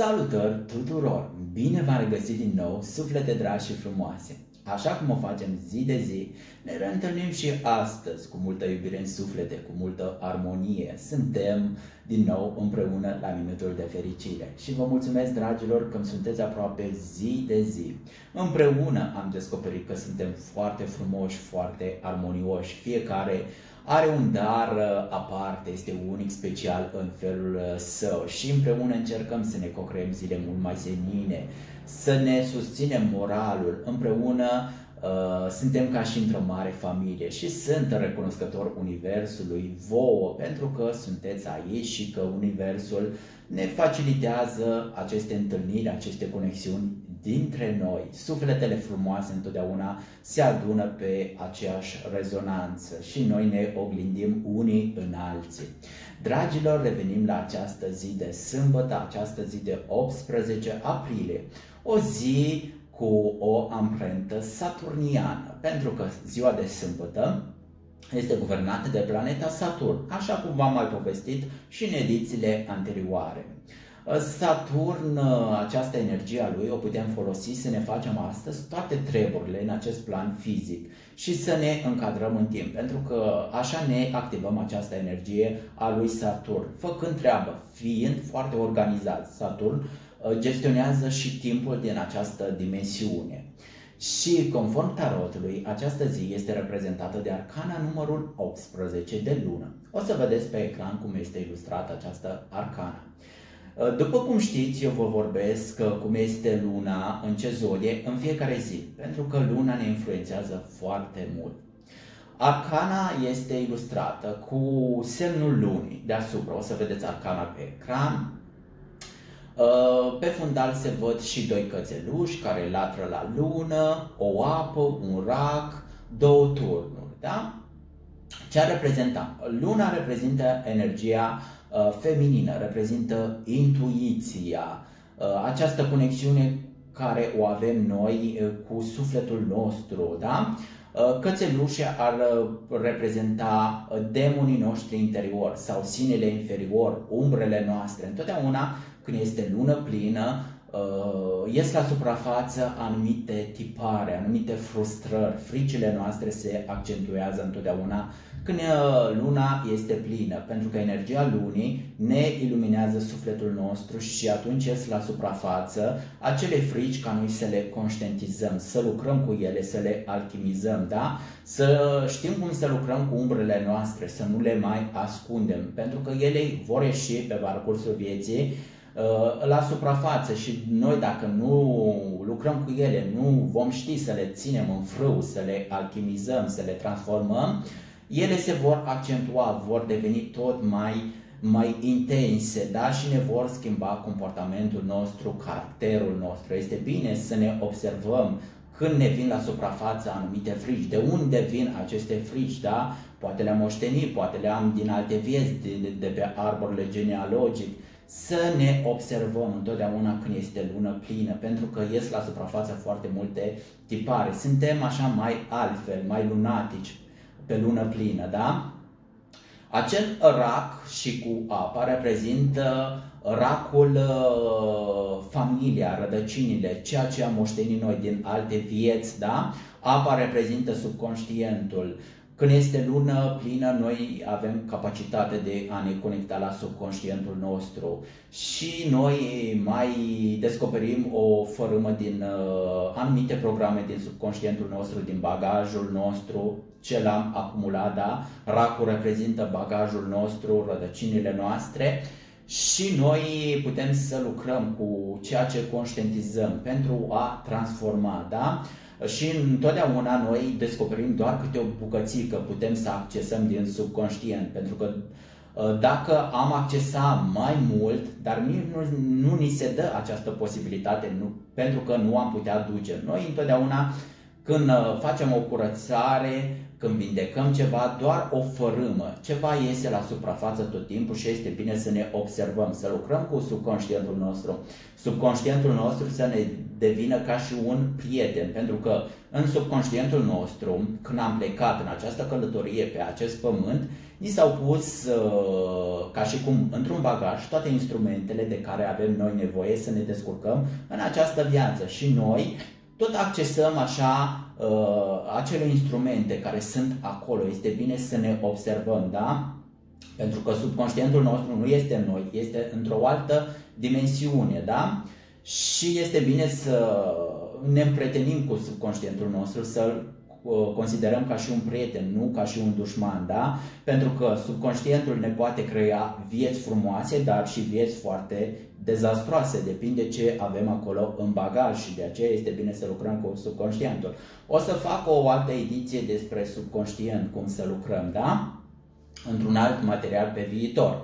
Salutări tuturor! Bine v-am regăsit din nou, suflete dragi și frumoase! Așa cum o facem zi de zi, ne reîntâlnim și astăzi cu multă iubire în suflete, cu multă armonie. Suntem din nou împreună la minutul de fericire. Și vă mulțumesc, dragilor, că îmi sunteți aproape zi de zi. Împreună am descoperit că suntem foarte frumoși, foarte armonioși. Fiecare are un dar aparte, este unic, special în felul său și împreună încercăm să ne co-creăm zile mult mai senine, să ne susținem moralul, împreună suntem ca și într-o mare familie și sunt recunoscător Universului, vouă, pentru că sunteți aici și că Universul ne facilitează aceste întâlniri, aceste conexiuni dintre noi. Sufletele frumoase întotdeauna se adună pe aceeași rezonanță și noi ne oglindim unii în alții. Dragilor, revenim la această zi de sâmbătă, această zi de 18 aprilie, o zi cu o amprentă saturniană, pentru că ziua de sâmbătă este guvernată de planeta Saturn, așa cum v-am mai povestit și în edițiile anterioare. Saturn, această energie a lui, o putem folosi să ne facem astăzi toate treburile în acest plan fizic și să ne încadrăm în timp, pentru că așa ne activăm această energie a lui Saturn, făcând treabă, fiind foarte organizat. Saturn gestionează și timpul din această dimensiune. Și conform tarotului, această zi este reprezentată de arcana numărul 18 de lună. O să vedeți pe ecran cum este ilustrată această arcană. După cum știți, eu vă vorbesc cum este luna, în ce zodie, în fiecare zi, pentru că luna ne influențează foarte mult. Arcana este ilustrată cu semnul lunii deasupra, o să vedeți arcana pe ecran. Pe fundal se văd și doi cățeluși care latră la lună, o apă, un rac, două turnuri. Da? Ce ar reprezenta? Luna reprezintă energia feminină, reprezintă intuiția, această conexiune care o avem noi cu sufletul nostru. Da? Cățelușii ar reprezenta demonii noștri interior sau sinele inferior, umbrele noastre. Întotdeauna când este lună plină, ies la suprafață anumite tipare, anumite frustrări, fricile noastre se accentuează întotdeauna când luna este plină, pentru că energia lunii ne iluminează sufletul nostru și atunci ies la suprafață acele frici ca noi să le conștientizăm, să lucrăm cu ele, să le alchimizăm, da? Să știm cum să lucrăm cu umbrele noastre, să nu le mai ascundem, pentru că ele vor ieși pe parcursul vieții la suprafață și noi, dacă nu lucrăm cu ele, nu vom ști să le ținem în frâu, să le alchimizăm, să le transformăm, ele se vor accentua, vor deveni tot mai intense, da? Și ne vor schimba comportamentul nostru, caracterul nostru. Este bine să ne observăm când ne vin la suprafață anumite frici, de unde vin aceste frici, da? Poate le-am moștenit, poate le-am din alte vieți, de pe arborele genealogic. Să ne observăm întotdeauna când este lună plină, pentru că ies la suprafață foarte multe tipare. Suntem așa mai altfel, mai lunatici pe lună plină, da? Acel rac și cu apa reprezintă racul, familia, rădăcinile, ceea ce am moștenit noi din alte vieți, da? Apa reprezintă subconștientul. Când este lună plină, noi avem capacitate de a ne conecta la subconștientul nostru și noi mai descoperim o fărâmă din anumite programe din subconștientul nostru, din bagajul nostru, ce l-am acumulat, da? Racul reprezintă bagajul nostru, rădăcinile noastre și noi putem să lucrăm cu ceea ce conștientizăm pentru a transforma, da? Și întotdeauna noi descoperim doar câte o bucățică, putem să accesăm din subconștient, pentru că dacă am accesat mai mult, dar nu ni se dă această posibilitate, pentru că nu am putea duce. Noi întotdeauna când facem o curățare, când vindecăm ceva, doar o fărâmă, ceva iese la suprafață tot timpul și este bine să ne observăm, să lucrăm cu subconștientul nostru. Subconștientul nostru să ne devină ca și un prieten, pentru că în subconștientul nostru, când am plecat în această călătorie pe acest pământ, ni s-au pus ca și cum într-un bagaj toate instrumentele de care avem noi nevoie să ne descurcăm în această viață și noi tot accesăm așa acele instrumente care sunt acolo. Este bine să ne observăm, da? Pentru că subconștientul nostru nu este în noi, este într-o altă dimensiune, da? Și este bine să ne împrietenim cu subconștientul nostru, să-l considerăm ca și un prieten, nu ca și un dușman, da? Pentru că subconștientul ne poate crea vieți frumoase, dar și vieți foarte dezastroase, depinde ce avem acolo în bagaj și de aceea este bine să lucrăm cu subconștientul. O să fac o altă ediție despre subconștient, cum să lucrăm, da? Într-un alt material pe viitor.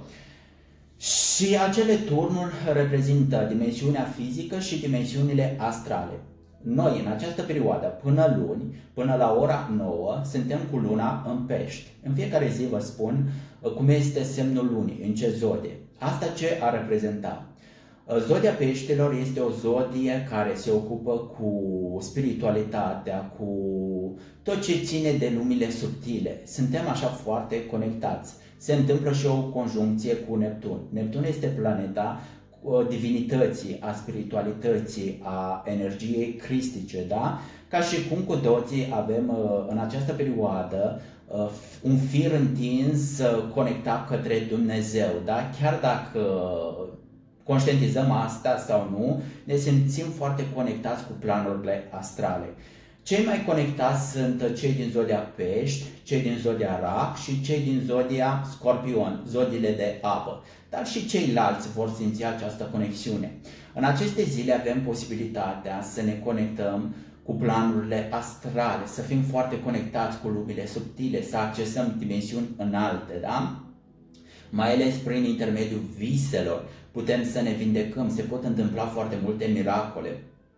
Și acele turnuri reprezintă dimensiunea fizică și dimensiunile astrale. Noi, în această perioadă, până luni, până la ora 9, suntem cu luna în Pești. În fiecare zi vă spun cum este semnul lunii, în ce zodie. Asta ce ar reprezenta? Zodia Peștilor este o zodie care se ocupă cu spiritualitatea, cu tot ce ține de lumile subtile. Suntem așa foarte conectați. Se întâmplă și o conjuncție cu Neptun. Neptun este planeta divinității, a spiritualității, a energiei cristice, da? Ca și cum cu toții avem în această perioadă un fir întins conectat către Dumnezeu, da? Chiar dacă conștientizăm asta sau nu, ne simțim foarte conectați cu planurile astrale. Cei mai conectați sunt cei din zodia Pești, cei din zodia Rac și cei din zodia Scorpion, zodiile de apă. Dar și ceilalți vor simți această conexiune. În aceste zile avem posibilitatea să ne conectăm cu planurile astrale, să fim foarte conectați cu lumile subtile, să accesăm dimensiuni înalte, da? Mai ales prin intermediul viselor putem să ne vindecăm, se pot întâmpla foarte multe miracole.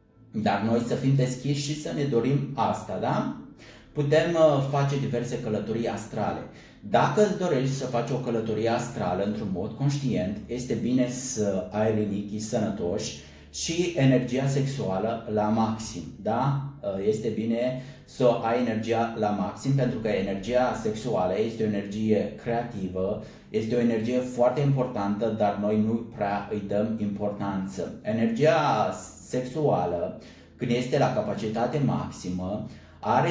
Dar noi să fim deschiși și să ne dorim asta, da? Putem face diverse călătorii astrale. Dacă îți dorești să faci o călătorie astrală într-un mod conștient, este bine să ai rinichii sănătoși și energia sexuală la maxim, da? Este bine să ai energia la maxim pentru că energia sexuală este o energie creativă, este o energie foarte importantă, dar noi nu prea îi dăm importanță. Energia sexuală, când este la capacitate maximă, are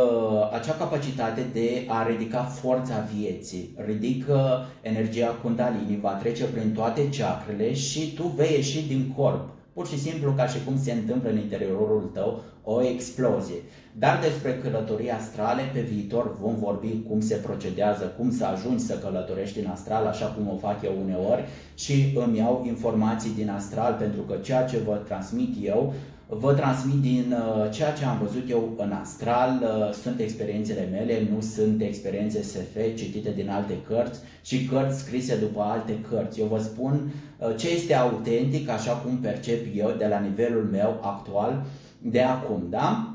acea capacitate de a ridica forța vieții, ridică energia Kundalini, va trece prin toate chakrele și tu vei ieși din corp. Pur și simplu ca și cum se întâmplă în interiorul tău o explozie. Dar despre călătorii astrale pe viitor vom vorbi cum se procedează, cum să ajungi să călătorești în astral, așa cum o fac eu uneori și îmi iau informații din astral pentru că ceea ce vă transmit eu vă transmit din ceea ce am văzut eu în astral, sunt experiențele mele, nu sunt experiențe SF citite din alte cărți și cărți scrise după alte cărți. Eu vă spun ce este autentic, așa cum percep eu de la nivelul meu actual de acum, da?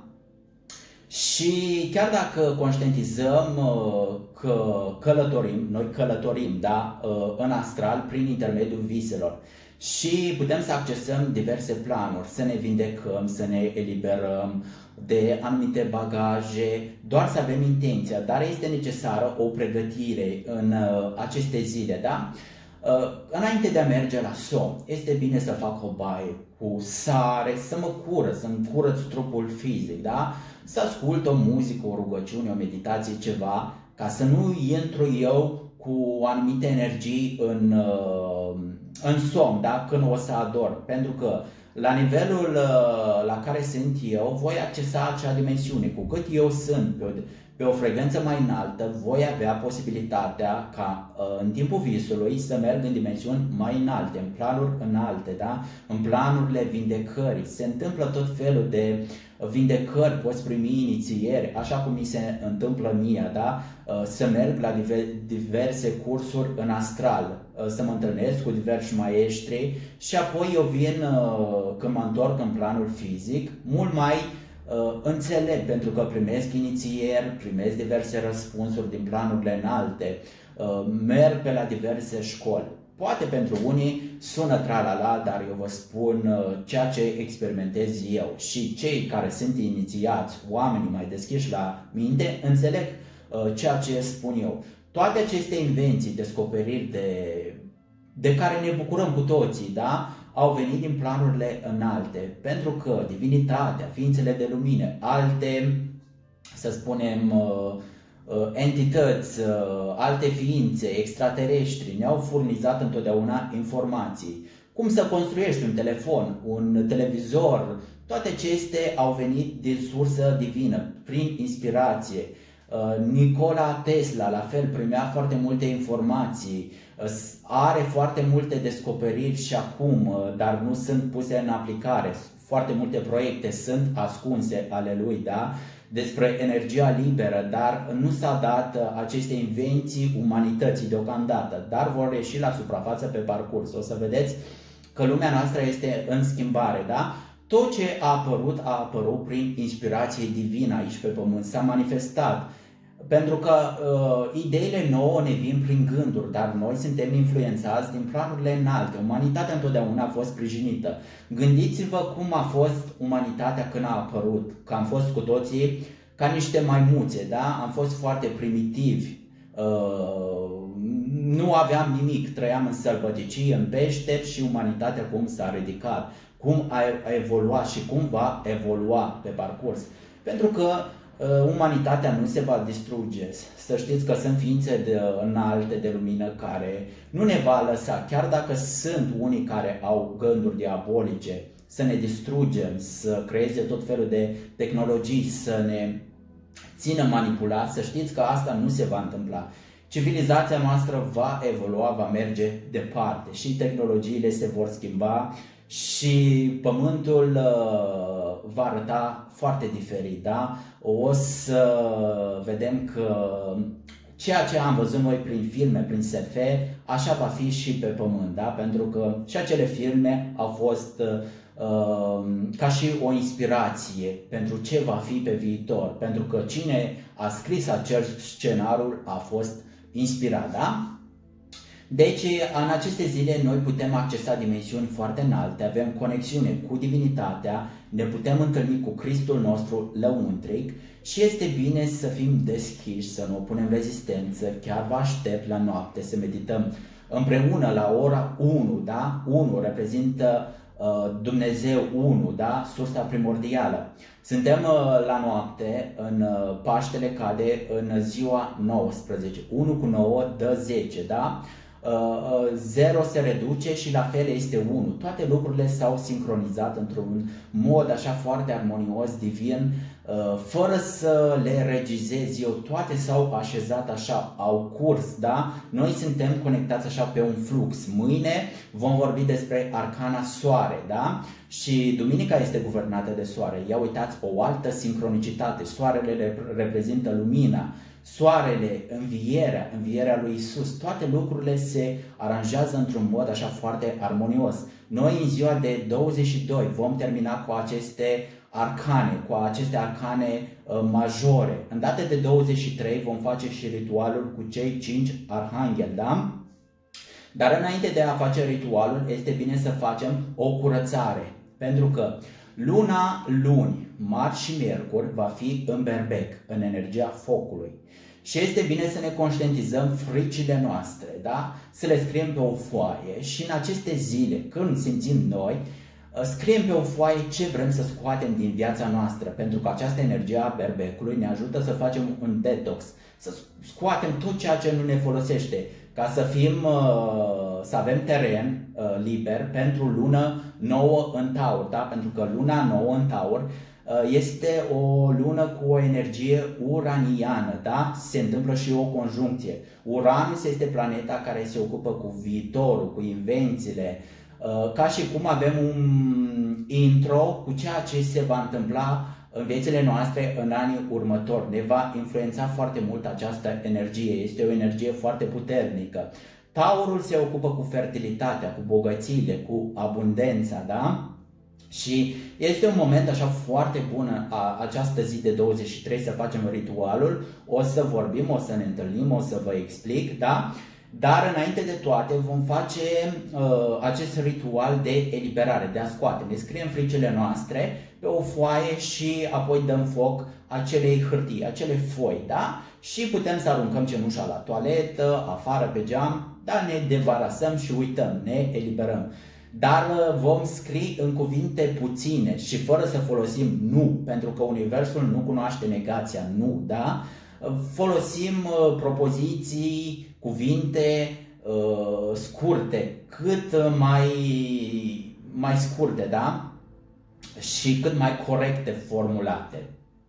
Și chiar dacă conștientizăm că călătorim, noi călătorim, da, în astral prin intermediul viselor și putem să accesăm diverse planuri, să ne vindecăm, să ne eliberăm de anumite bagaje, doar să avem intenția, dar este necesară o pregătire în aceste zile, da? Înainte de a merge la somn, este bine să fac o baie cu sare, să mă curăț, să-mi curăț trupul fizic, da? Să ascult o muzică, o rugăciune, o meditație, ceva, ca să nu intru eu cu anumite energii în somn, da? Când o să adorm, pentru că la nivelul la care sunt eu, voi accesa acea dimensiune. Cu cât eu sunt pe o frecvență mai înaltă, voi avea posibilitatea ca în timpul visului să merg în dimensiuni mai înalte, în planuri înalte, da? În planurile vindecării. Se întâmplă tot felul de vindecări, poți primi inițieri, așa cum mi se întâmplă mie, da? Să merg la diverse cursuri în astral, să mă întâlnesc cu diversi maestri și apoi eu vin, când mă întorc în planul fizic, mult mai înțeleg pentru că primesc inițieri, primesc diverse răspunsuri din planurile înalte, merg pe la diverse școli. Poate pentru unii sună tra-la-la, dar eu vă spun ceea ce experimentez eu și cei care sunt inițiați, oamenii mai deschiși la minte, înțeleg ceea ce spun eu. Toate aceste invenții, descoperiri de care ne bucurăm cu toții, da? Au venit din planurile înalte, pentru că divinitatea, ființele de lumină, alte, să spunem, entități, alte ființe extraterestri ne-au furnizat întotdeauna informații. Cum să construiești un telefon, un televizor, toate acestea au venit din sursă divină, prin inspirație. Nikola Tesla, la fel, primea foarte multe informații, are foarte multe descoperiri și acum, dar nu sunt puse în aplicare. Foarte multe proiecte sunt ascunse ale lui, da? Despre energia liberă, dar nu s-a dat aceste invenții umanității deocamdată, dar vor ieși la suprafață pe parcurs. O să vedeți că lumea noastră este în schimbare, da? Tot ce a apărut prin inspirație divină aici pe pământ, s-a manifestat. Pentru că ideile nouă ne vin prin gânduri, dar noi suntem influențați din planurile înalte. Umanitatea întotdeauna a fost sprijinită. Gândiți-vă cum a fost umanitatea când a apărut, că am fost cu toții ca niște maimuțe, da? Am fost foarte primitivi, nu aveam nimic, trăiam în sălbăticii, în peșteri și umanitatea cum s-a ridicat, cum a evoluat și cum va evolua pe parcurs. Pentru că umanitatea nu se va distruge. Să știți că sunt ființe înalte de lumină care nu ne va lăsa, chiar dacă sunt unii care au gânduri diabolice, să ne distrugem, să creeze tot felul de tehnologii, să ne țină manipulați, să știți că asta nu se va întâmpla. Civilizația noastră va evolua, va merge departe și tehnologiile se vor schimba și pământul va arăta foarte diferit, da? O să vedem că ceea ce am văzut noi prin filme, prin SF, așa va fi și pe pământ, da? Pentru că și acele filme au fost ca și o inspirație pentru ce va fi pe viitor, pentru că cine a scris acel scenariu a fost inspirat, da? Deci, în aceste zile noi putem accesa dimensiuni foarte înalte, avem conexiune cu divinitatea, ne putem întâlni cu Cristul nostru lăuntric și este bine să fim deschiși, să nu opunem rezistență. Chiar vă aștept la noapte să medităm împreună la ora 1, da? 1 reprezintă Dumnezeu 1, da? Sursa primordială. Suntem la noapte, în Paștele cade în ziua 19, 1 cu 9 dă 10, da? 0 se reduce și la fel este 1. Toate lucrurile s-au sincronizat într-un mod așa foarte armonios, divin, fără să le regizez eu. Toate s-au așezat așa, au curs, da? Noi suntem conectați așa pe un flux. Mâine vom vorbi despre arcana soare, da? Și duminica este guvernată de soare. Ia uitați, o altă sincronicitate. Soarele reprezintă lumina. Soarele, învierea lui Isus, toate lucrurile se aranjează într-un mod așa foarte armonios. Noi în ziua de 22 vom termina cu aceste arcane majore. În data de 23 vom face și ritualul cu cei 5 arhangheli, da? Dar înainte de a face ritualul, este bine să facem o curățare, pentru că luni, marți și miercuri va fi în berbec, în energia focului. Și este bine să ne conștientizăm fricile noastre, da? Să le scriem pe o foaie și în aceste zile, când simțim noi, scriem pe o foaie ce vrem să scoatem din viața noastră, pentru că această energie a berbecului ne ajută să facem un detox, să scoatem tot ceea ce nu ne folosește, ca să avem teren liber pentru lună nouă în Taur, da? Pentru că luna nouă în Taur este o lună cu o energie uraniană, da? Se întâmplă și o conjuncție. Uranus este planeta care se ocupă cu viitorul, cu invențiile, ca și cum avem un intro cu ceea ce se va întâmpla în viețile noastre în anii următori. Ne va influența foarte mult această energie, este o energie foarte puternică. Taurul se ocupă cu fertilitatea, cu bogățiile, cu abundența, da? Și este un moment așa foarte bun această zi de 23 să facem ritualul, o să vorbim, o să ne întâlnim, o să vă explic, da? Dar înainte de toate vom face acest ritual de eliberare, de a scoate. Ne scriem fricile noastre pe o foaie și apoi dăm foc acelei hârtii, acele foi, da? Și putem să aruncăm cenușa la toaletă, afară pe geam, dar ne debarasăm și uităm, ne eliberăm. Dar vom scrie în cuvinte puține și fără să folosim nu, pentru că universul nu cunoaște negația nu, da? Folosim propoziții, cuvinte scurte, cât mai scurte, da? Și cât mai corecte formulate.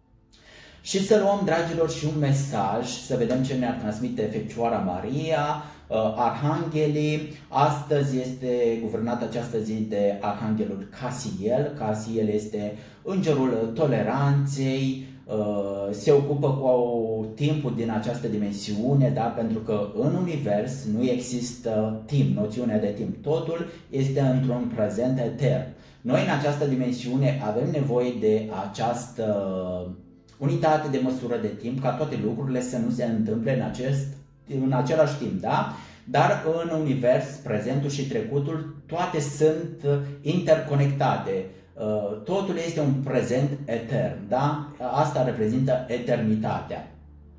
Și să luăm, dragilor, și un mesaj, să vedem ce ne-ar transmite Fecioara Maria, arhanghelii. Astăzi este guvernată această zi de arhanghelul Casiel. Casiel este îngerul toleranței, se ocupă cu timpul din această dimensiune, da? Pentru că în univers nu există timp, noțiunea de timp. Totul este într-un prezent etern. Noi în această dimensiune avem nevoie de această unitate de măsură de timp, ca toate lucrurile să nu se întâmple în același timp, da? Dar în univers, prezentul și trecutul, toate sunt interconectate. Totul este un prezent etern, da? Asta reprezintă eternitatea.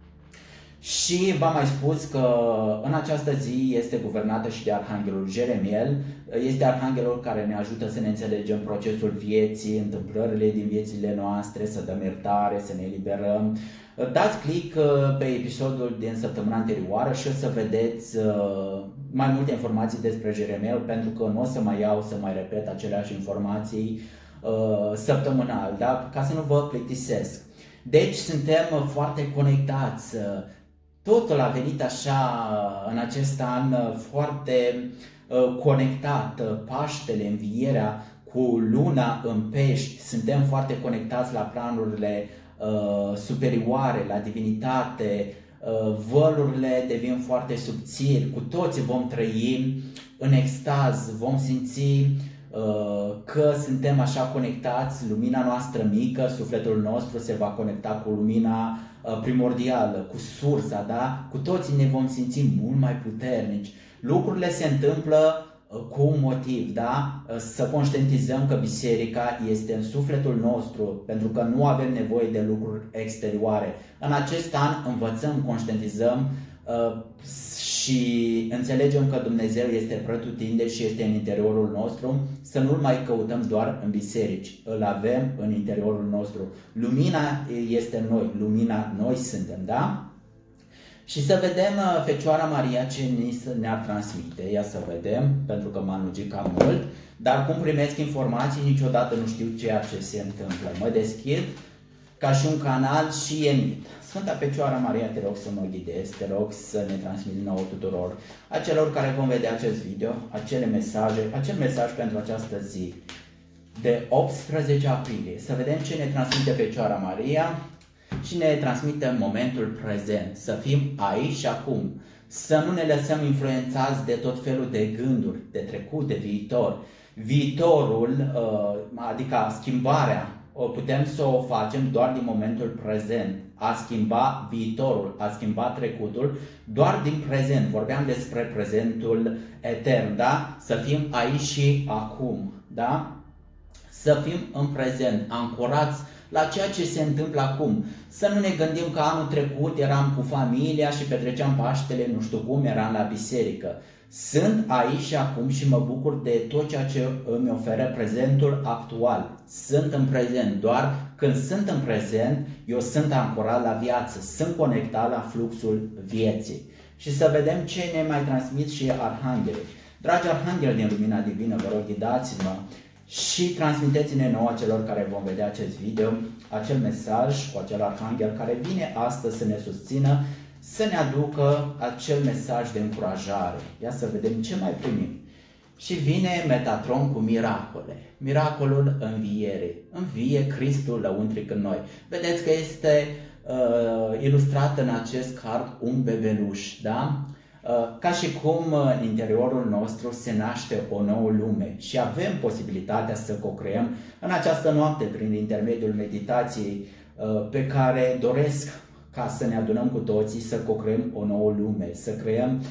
Și v-am mai spus că în această zi este guvernată și de arhanghelul Jeremiel. Este arhanghelul care ne ajută să ne înțelegem procesul vieții, întâmplările din viețile noastre, să dăm iertare, să ne eliberăm. Dați click pe episodul din săptămâna anterioară și o să vedeți mai multe informații despre Jeremiel, pentru că nu o să mai iau, să mai repet aceleași informații săptămânal, da? Ca să nu vă plictisesc. Deci suntem foarte conectați. Totul a venit așa în acest an foarte conectat. Paștele, învierea cu luna în pești. Suntem foarte conectați la planurile superioare, la divinitate. Vălurile devin foarte subțiri. Cu toții vom trăi în extaz, vom simți că suntem așa conectați, lumina noastră mică, sufletul nostru se va conecta cu lumina primordială, cu sursa, da? Cu toții ne vom simți mult mai puternici. Lucrurile se întâmplă cu un motiv, da? Să conștientizăm că biserica este în sufletul nostru, pentru că nu avem nevoie de lucruri exterioare. În acest an învățăm, conștientizăm și înțelegem că Dumnezeu este pretutindeni și este în interiorul nostru, să nu-L mai căutăm doar în biserici, îl avem în interiorul nostru. Lumina este în noi, lumina noi suntem, da? Și să vedem Fecioara Maria ce ne-ar transmite. Ia să vedem, pentru că m-am lungit cam mult, dar cum primesc informații niciodată nu știu ceea ce se întâmplă. Mă deschid ca și un canal și emit. Sfânta Fecioara Maria, te rog să mă ghidezi, te rog să ne transmiți nouă tuturor, acelor care vom vedea acest video, acel mesaj pentru această zi de 18 aprilie. Să vedem ce ne transmite Fecioara Maria și ne transmite în momentul prezent. Să fim aici și acum, să nu ne lăsăm influențați de tot felul de gânduri, de trecut, de viitor. Viitorul, adică schimbarea, o putem să o facem doar din momentul prezent. A schimba viitorul, a schimba trecutul, doar din prezent. Vorbeam despre prezentul etern, da? Să fim aici și acum, da? Să fim în prezent, ancorați la ceea ce se întâmplă acum. Să nu ne gândim că anul trecut eram cu familia și petreceam Paștele, nu știu cum, eram la biserică. Sunt aici și acum și mă bucur de tot ceea ce îmi oferă prezentul actual. Sunt în prezent, doar când sunt în prezent, eu sunt ancorat la viață, sunt conectat la fluxul vieții. Și să vedem ce ne mai transmit și arhanghelii. Dragi arhangheli din lumina divină, vă rog, ghidați-mă și transmiteți-ne nouă celor care vom vedea acest video, acel mesaj cu acel arhanghel care vine astăzi să ne susțină, să ne aducă acel mesaj de încurajare. Ia să vedem ce mai primim. Și vine Metatron cu miracole. Miracolul învierii. Învie Cristul lăuntric în noi. Vedeți că este ilustrat în acest card un bebeluș, da? Ca și cum în interiorul nostru se naște o nouă lume și avem posibilitatea să co-creăm în această noapte prin intermediul meditației pe care doresc ca să ne adunăm cu toții să co-creăm o nouă lume, să creăm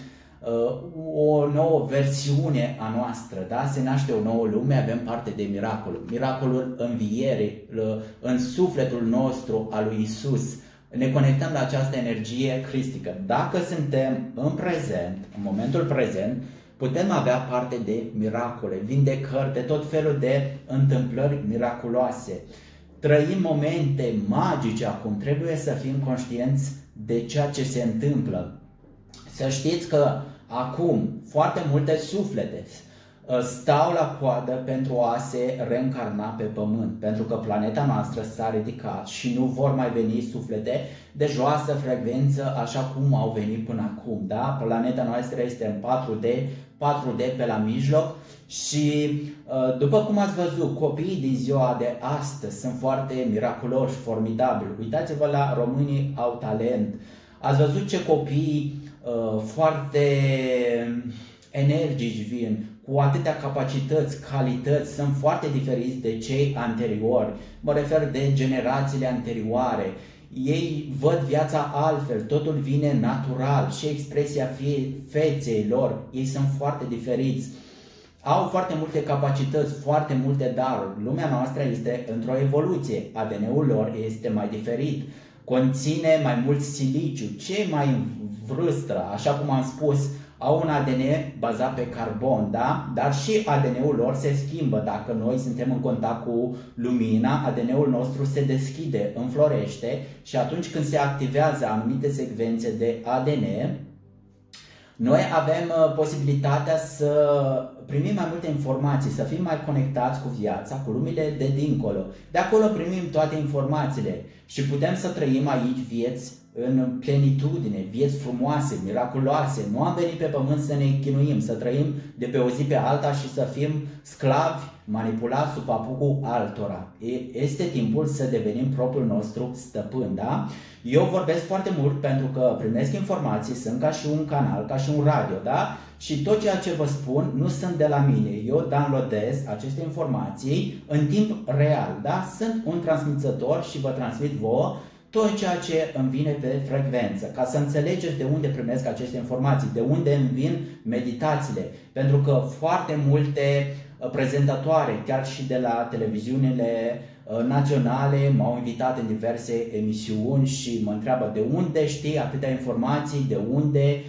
o nouă versiune a noastră, da? Se naște o nouă lume, avem parte de miracolul învierii în sufletul nostru al lui Isus. Ne conectăm la această energie cristică. Dacă suntem în prezent, în momentul prezent, putem avea parte de miracole, vindecări, de tot felul de întâmplări miraculoase. Trăim momente magice acum, trebuie să fim conștienți de ceea ce se întâmplă. Să știți că acum foarte multe suflete stau la coadă pentru a se reîncarna pe pământ, pentru că planeta noastră s-a ridicat și nu vor mai veni suflete de joasă frecvență așa cum au venit până acum. Da? Planeta noastră este în 4D pe la mijloc și după cum ați văzut, copiii din ziua de astăzi sunt foarte miraculoși, formidabili. Uitați-vă la Românii au talent. Ați văzut ce copii foarte energici vin, cu atâtea capacități, calități, sunt foarte diferiți de cei anteriori. Mă refer de generațiile anterioare. Ei văd viața altfel, totul vine natural și expresia feței lor. Ei sunt foarte diferiți. Au foarte multe capacități, foarte multe daruri. Lumea noastră este într-o evoluție. ADN-ul lor este mai diferit. Conține mai mult siliciu. Cei mai în vârstă, așa cum am spus, au un ADN bazat pe carbon, da? Dar și ADN-ul lor se schimbă. Dacă noi suntem în contact cu lumina, ADN-ul nostru se deschide, înflorește și atunci când se activează anumite secvențe de ADN, noi avem posibilitatea să primim mai multe informații, să fim mai conectați cu viața, cu lumile de dincolo. De acolo primim toate informațiile și putem să trăim aici vieți în plenitudine, vieți frumoase, miraculoase. Nu am venit pe pământ să ne chinuim, să trăim de pe o zi pe alta și să fim sclavi, manipulați sub papucul altora. Este timpul să devenim propriul nostru stăpân, da? Eu vorbesc foarte mult pentru că primesc informații, sunt ca și un canal, ca și un radio, da? Și tot ceea ce vă spun nu sunt de la mine. Eu downloadez aceste informații în timp real, da? Sunt un transmițător și vă transmit vouă tot ceea ce îmi vine pe frecvență, ca să înțelegeți de unde primesc aceste informații, de unde îmi vin meditațiile. Pentru că foarte multe prezentatoare, chiar și de la televiziunile naționale, m-au invitat în diverse emisiuni și mă întreabă de unde știi atâtea informații, de unde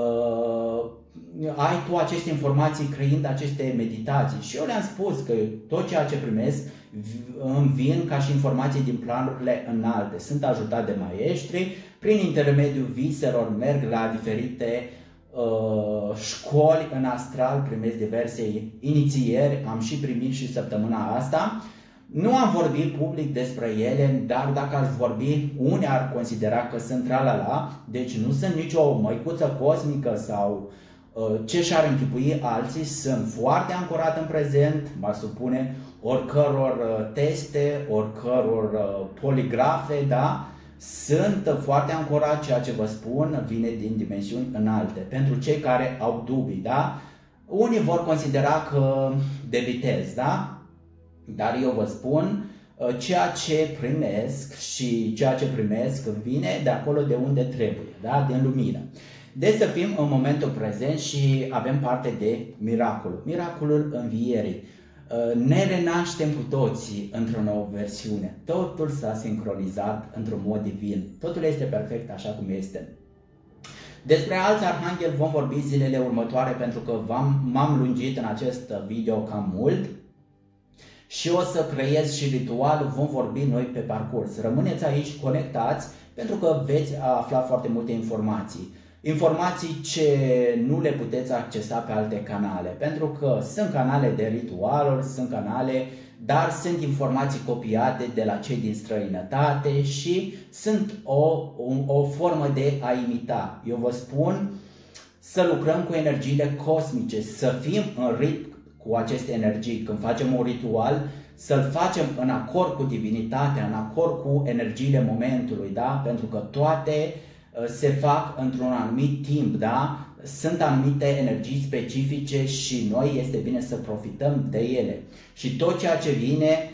ai tu aceste informații creând aceste meditații. Și eu le-am spus că tot ceea ce primesc îmi vin ca și informații din planurile înalte. Sunt ajutat de maestri, prin intermediul viselor merg la diferite școli în astral, primesc diverse inițieri, am și primit și săptămâna asta. Nu am vorbit public despre ele, dar dacă aș vorbi, unii ar considera că sunt tralala, deci nu sunt nicio măicuță cosmică sau ce și-ar închipui alții, sunt foarte ancorat în prezent, mă supune oricăror teste, oricăror poligrafe, da? Sunt foarte ancorat, ceea ce vă spun vine din dimensiuni înalte. Pentru cei care au dubii, da? Unii vor considera că debitez, da? Dar eu vă spun, ceea ce primesc și ceea ce primesc vine de acolo de unde trebuie, da? Din lumină. Deci să fim în momentul prezent și avem parte de miracolul învierii. Ne renaștem cu toții într-o nouă versiune. Totul s-a sincronizat într-un mod divin. Totul este perfect așa cum este. Despre alți arhangheli vom vorbi zilele următoare pentru că m-am lungit în acest video cam mult. Și o să creez și ritual, vom vorbi noi pe parcurs. Rămâneți aici conectați pentru că veți afla foarte multe informații. Informații ce nu le puteți accesa pe alte canale, pentru că sunt canale de ritualuri, sunt canale, dar sunt informații copiate de la cei din străinătate și sunt o formă de a imita. Eu vă spun să lucrăm cu energiile cosmice, să fim în ritm cu aceste energii. Când facem un ritual, să-l facem în acord cu divinitatea, în acord cu energiile momentului, da? Pentru că toate se fac într-un anumit timp, da? sunt anumite energii specifice și noi este bine să profităm de ele. Și tot ceea ce vine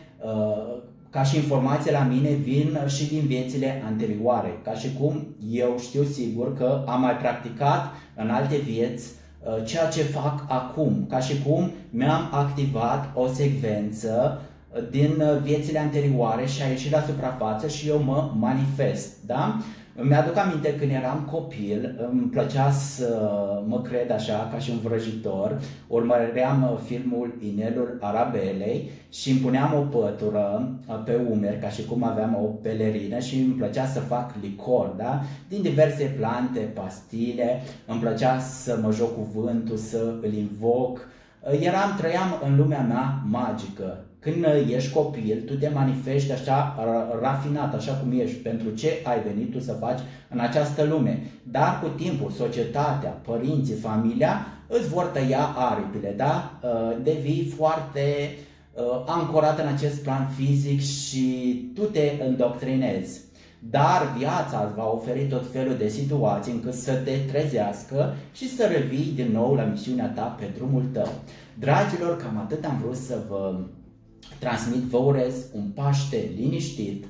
ca și informații la mine vin și din viețile anterioare, ca și cum eu știu sigur că am mai practicat în alte vieți ceea ce fac acum, ca și cum mi-am activat o secvență din viețile anterioare și a ieșit la suprafață și eu mă manifest, da? Mi-aduc aminte când eram copil, îmi plăcea să mă cred așa ca și un vrăjitor, urmăream filmul Inelul Arabelei și îmi puneam o pătură pe umeri ca și cum aveam o pelerină și îmi plăcea să fac licor, da? Din diverse plante, pastile, îmi plăcea să mă joc cu vântul, să îl invoc. Trăiam în lumea mea magică. Când ești copil, tu te manifesti așa rafinat, așa cum ești, pentru ce ai venit tu să faci în această lume. Dar cu timpul, societatea, părinții, familia îți vor tăia aripile, da? Devii foarte ancorat în acest plan fizic și tu te îndoctrinezi. Dar viața îți va oferi tot felul de situații încât să te trezească și să revii din nou la misiunea ta pe drumul tău. Dragilor, cam atât am vrut să vă transmit, vă urez un Paște liniștit,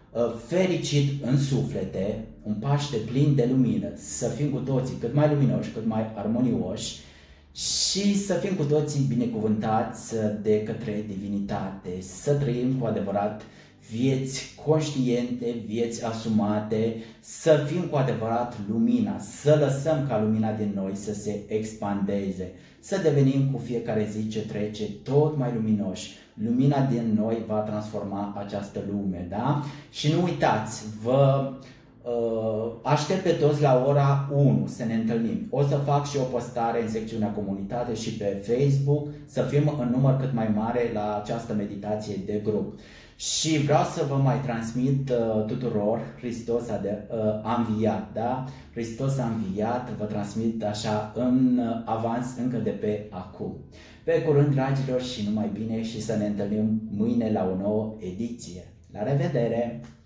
fericit în suflete, un Paște plin de lumină, să fim cu toții cât mai luminoși, cât mai armonioși și să fim cu toții binecuvântați de către divinitate, să trăim cu adevărat vieți conștiente, vieți asumate, să fim cu adevărat lumina, să lăsăm ca lumina din noi să se expandeze, să devenim cu fiecare zi ce trece tot mai luminoși. Lumina din noi va transforma această lume, da? Și nu uitați, vă aștept pe toți la ora 1 să ne întâlnim. O să fac și o postare în secțiunea comunitate și pe Facebook, să fim în număr cât mai mare la această meditație de grup. Și vreau să vă mai transmit tuturor, Hristos a înviat, da? Hristos a înviat, vă transmit așa în avans încă de pe acum. Pe curând, dragilor, și numai bine și să ne întâlnim mâine la o nouă ediție. La revedere!